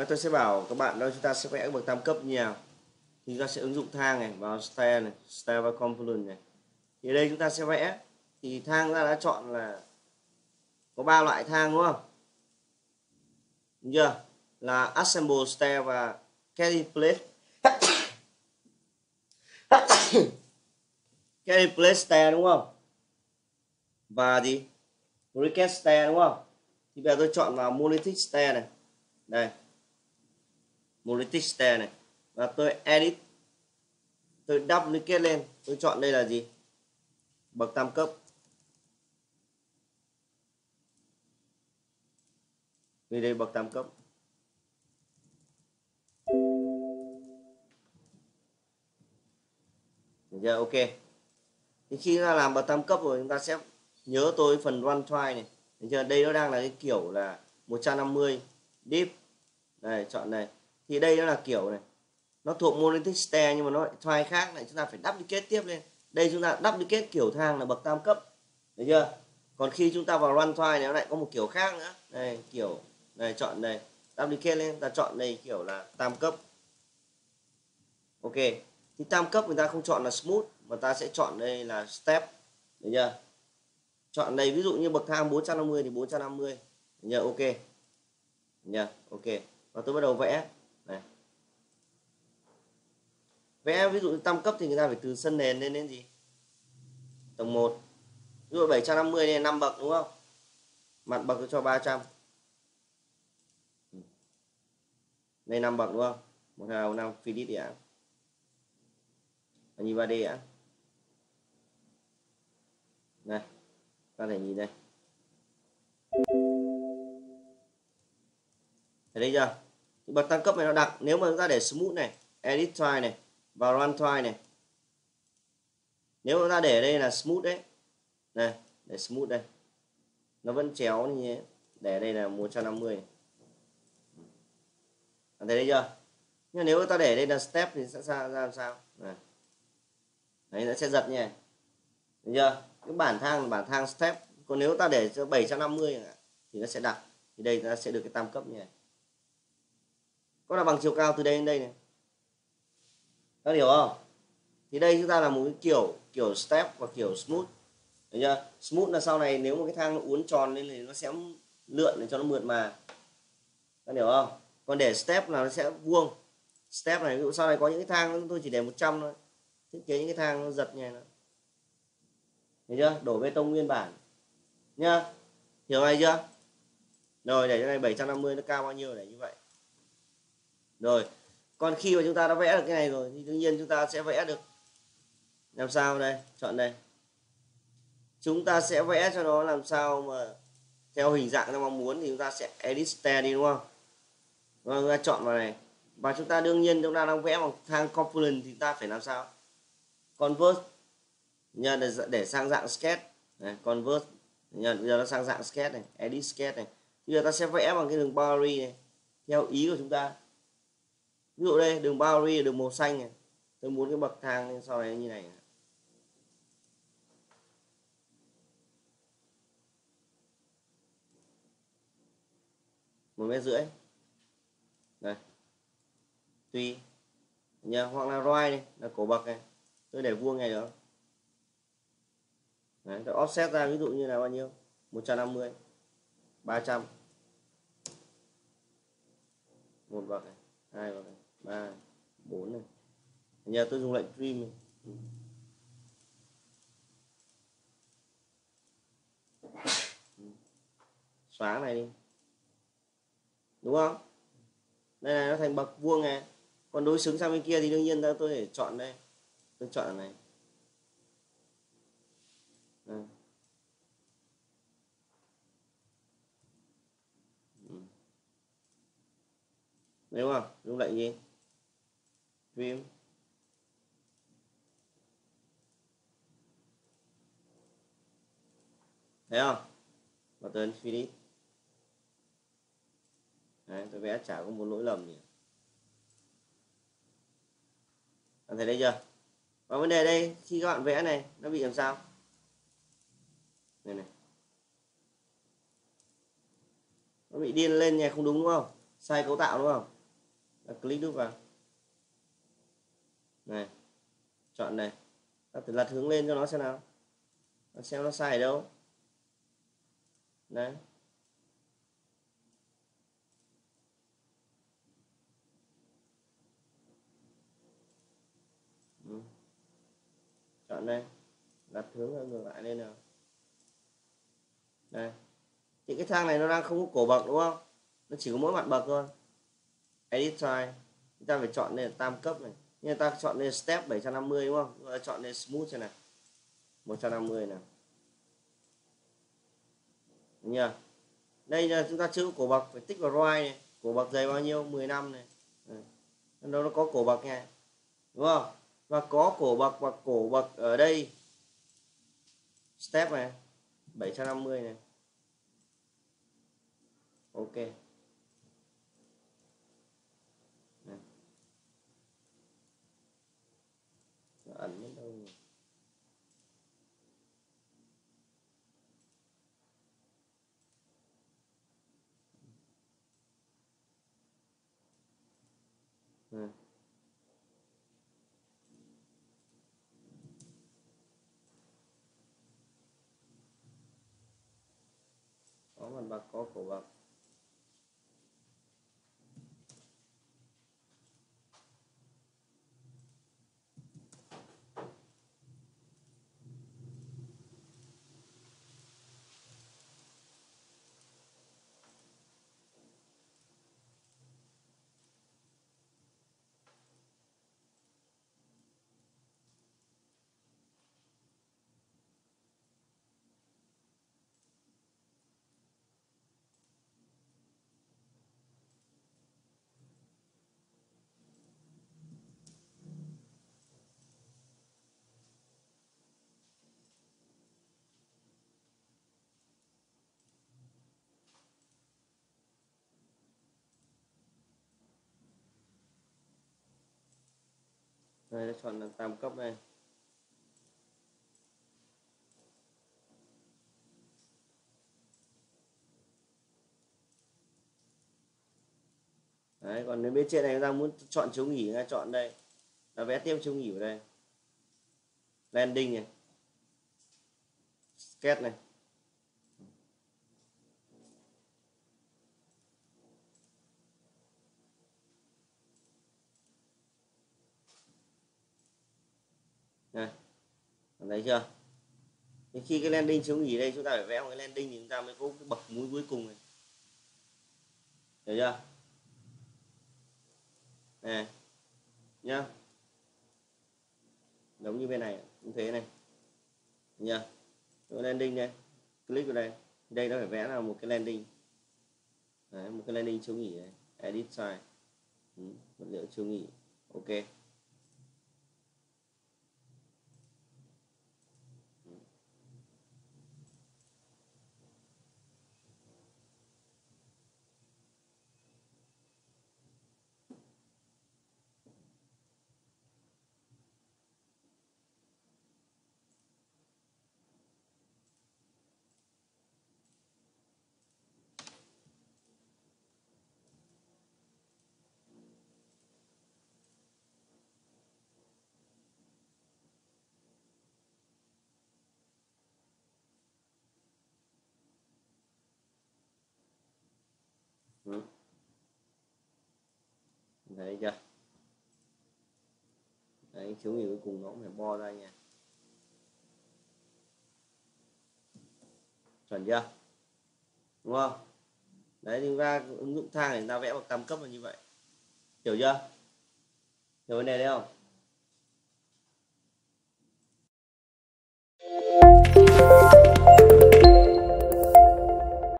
tôi sẽ bảo các bạn đó chúng ta sẽ vẽ cái bậc tam cấp như nào. Thì chúng ta sẽ ứng dụng thang này vào stair này, stair và component này. Thì ở đây chúng ta sẽ vẽ, thì thang ta đã chọn là có 3 loại thang đúng không? Đúng chưa? Là assemble stair và carry plate. Carry plate stair đúng không? Và gì? Briquette stair đúng không? Thì bây giờ tôi chọn vào monolithic stair này. Đây. Monolithic stair này. Và tôi edit. Tôi duplicate lên. Tôi chọn đây là gì? Bậc tam cấp. Đây bậc tam cấp. Được chưa? Ok. Thì khi chúng ta làm bậc tam cấp rồi chúng ta sẽ nhớ tôi phần run try này. Được chưa? Đây nó đang là cái kiểu là 150 deep. Đây, chọn này. Thì đây nó là kiểu này. Nó thuộc monolithic stair nhưng mà nó lại try khác này, chúng ta phải duplicate tiếp lên. Đây chúng ta duplicate kiểu thang là bậc tam cấp. Được chưa? Còn khi chúng ta vào run try này nó lại có một kiểu khác nữa. Đây, kiểu này, chọn đây, duplicate lên, ta chọn đây kiểu là tam cấp. Ok. Thì tam cấp người ta không chọn là smooth mà ta sẽ chọn đây là step. Được chưa? Chọn đây ví dụ như bậc thang 450 thì 450. Được chưa? Ok. Được chưa? Ok. Và tôi bắt đầu vẽ. Này. Vẽ ví dụ như tam cấp thì người ta phải từ sân nền lên đến gì? Tầng 1. Ví dụ 750 này 5 bậc đúng không? Mặt bậc tôi cho 300. Đây 5 bậc đúng không? 1 2 3 5 finish ạ. Nhìn 3D ạ. Này, ta thể nhìn đây. Thấy đây chưa? Bậc tăng cấp này nó đặc. Nếu mà chúng ta để smooth này, edit try này, vào run try này. Nếu mà chúng ta để đây là smooth đấy. Này, để smooth đây. Nó vẫn chéo như thế. Để đây là 150 này. Thấy đây chưa? Nhưng nếu ta để đây là step thì sẽ ra làm sao? Này. Đấy, nó sẽ giật như này. Được chưa? Cái bản thang là bản thang step. Còn nếu ta để cho 750 thì nó sẽ đặc. Thì đây ta sẽ được cái tam cấp như này. Có là bằng chiều cao từ đây đến đây này. Các hiểu không? Thì đây chúng ta là một cái kiểu step và kiểu smooth. Được chưa? Smooth là sau này nếu một cái thang nó uốn tròn lên thì nó sẽ lượn để cho nó mượt mà. Các hiểu không? Còn để step là nó sẽ vuông. Step này ví dụ sau này có những cái thang tôi chỉ để 100 thôi. Thiết kế những cái thang nó giật như này. Hiểu chưa? Đổ bê tông nguyên bản. Nhá. Hiểu này chưa? Rồi để cho này 750 nó cao bao nhiêu để như vậy. Rồi. Còn khi mà chúng ta đã vẽ được cái này rồi thì đương nhiên chúng ta sẽ vẽ được làm sao đây? Chọn đây. Chúng ta sẽ vẽ cho nó làm sao mà theo hình dạng ta mong muốn thì chúng ta sẽ edit stair đi đúng không? Và chúng ta chọn vào này. Và chúng ta đương nhiên chúng ta đang vẽ bằng thang component thì ta phải làm sao? Convert nha, để sang dạng sketch này, convert nha, bây giờ nó sang dạng sketch này, edit sketch này. Bây giờ ta sẽ vẽ bằng cái đường boundary này theo ý của chúng ta. Ví dụ đây đường boundary là đường màu xanh này, tôi muốn cái bậc thang sau này như này. 1,5 mét. Đây. Tùy nha, hoặc là roi này là cổ bậc này, tôi để vuông này được. Đấy, tôi offset ra ví dụ như là bao nhiêu? 150, 300. Một bậc này, hai bậc này, 3, 4 này. Giờ tôi dùng lệnh trim này. Xóa này đi. Đúng không? Đây này nó thành bậc vuông này. Còn đối xứng sang bên kia thì đương nhiên tôi để chọn đây. Tôi chọn này. Đây. Đúng không? Dùng lệnh gì? Trim. Thấy không? Và tôi ấn finish. Đấy, tôi vẽ chả có một lỗi lầm gì. Bạn thấy đây chưa? Và vấn đề đây, khi các bạn vẽ này, nó bị làm sao? Này này. Nó bị điên lên nhỉ, không đúng đúng không? Sai cấu tạo đúng không? click đúp vào này, chọn này, ta thử lật hướng lên cho nó xem nào, xem nó sai ở đâu đấy. Chọn đây, đặt hướng ngược lại lên nào đây. Thì cái thang này nó đang không có cổ bậc đúng không, nó chỉ có mỗi mặt bậc thôi. Edit size chúng ta phải chọn lên tam cấp này, nhưng ta chọn lên step 750 đúng không, rồi chọn lên smooth này 150 nào nhờ. Đây là chúng ta chưa có cổ bậc, phải tích vào ROI này, cổ bậc dày bao nhiêu 10 năm này, nó có cổ bậc nha đúng không, và có cổ bậc, và cổ bậc ở đây step này 750 này, ok. Nó ẩn đến đâu rồi? Có mặt bậc, có cổ bậc. Đây nó chọn là tam cấp đây. Đấy, còn đến bên trên này chúng ta muốn chọn chỗ nghỉ, ra chọn đây, là vẽ tiếp chỗ nghỉ vào đây, landing này, sketch này, này, thấy chưa? Thì khi cái landing chỗ nghỉ đây chúng ta phải vẽ một cái landing thì chúng ta mới có cái bậc mũi cuối cùng này, hiểu chưa? Này nhá, giống như bên này cũng thế này nhá, cái landing đây, click vào đây, đây nó phải vẽ là một cái landing. Đấy, một cái landing chỗ nghỉ này, edit size, vật liệu chỗ nghỉ, ok. Thấy chưa? Đấy, chỗ nghỉ cuối cùng nó cũng phải bo ra nha, chuẩn chưa, đúng không? Đấy, chúng ta ứng dụng thang để chúng ta vẽ một tam cấp là như vậy, hiểu chưa? Hiểu vấn đề đấy không?